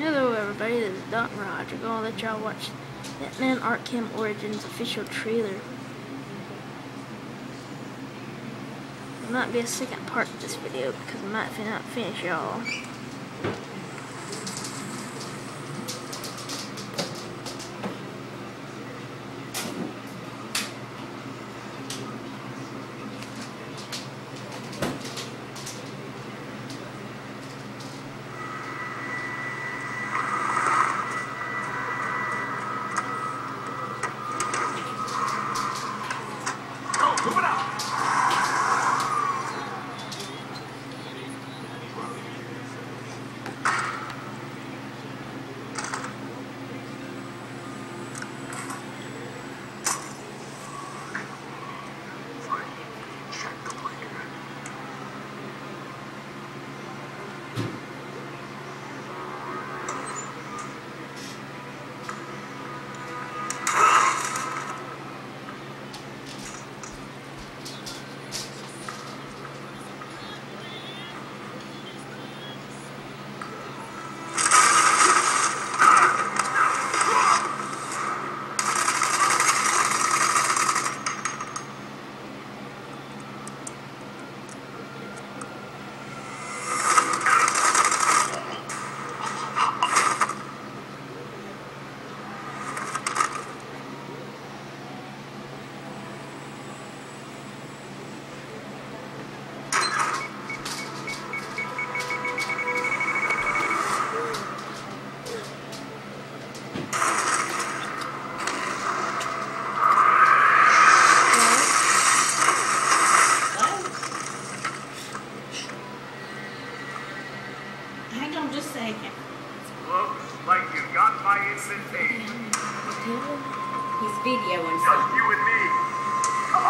Hello everybody, this is Dot Raj. I'm gonna let y'all watch Batman Arkham Origins official trailer. There might be a second part to this video because I might not finish y'all. Hang on just a second. Looks like you got my invitation. He's videoing Just something. you and me. Come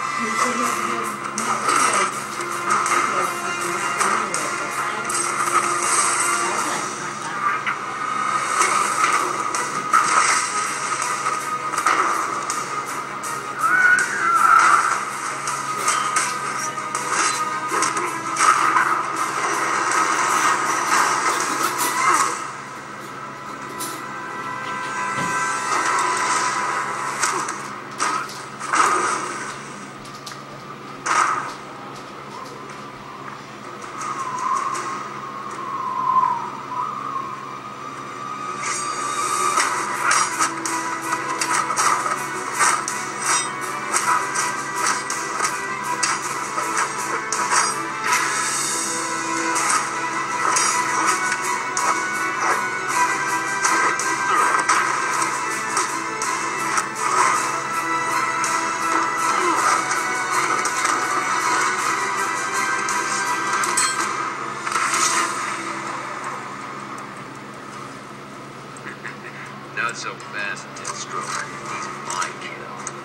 Not so fast, Deathstroke. He's my kill.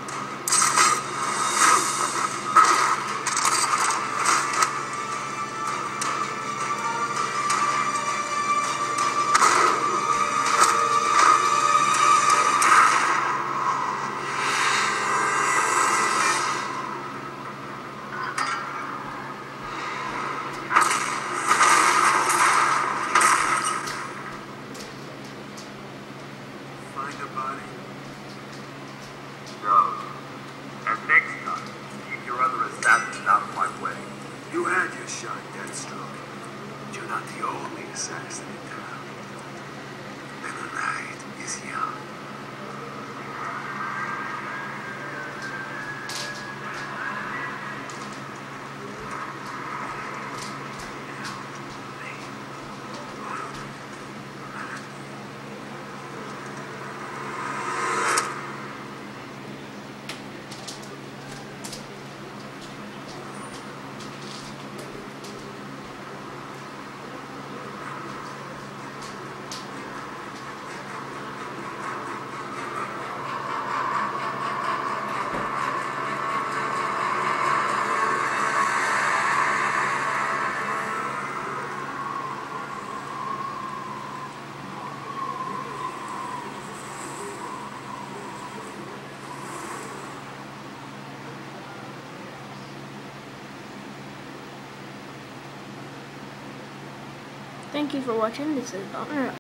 Find a body. No. And next time, keep your other assassins out of my way. You had your shot, Deathstroke. But you're not the only assassin in town. And the night is young. Thank you for watching. This is Dot Raj.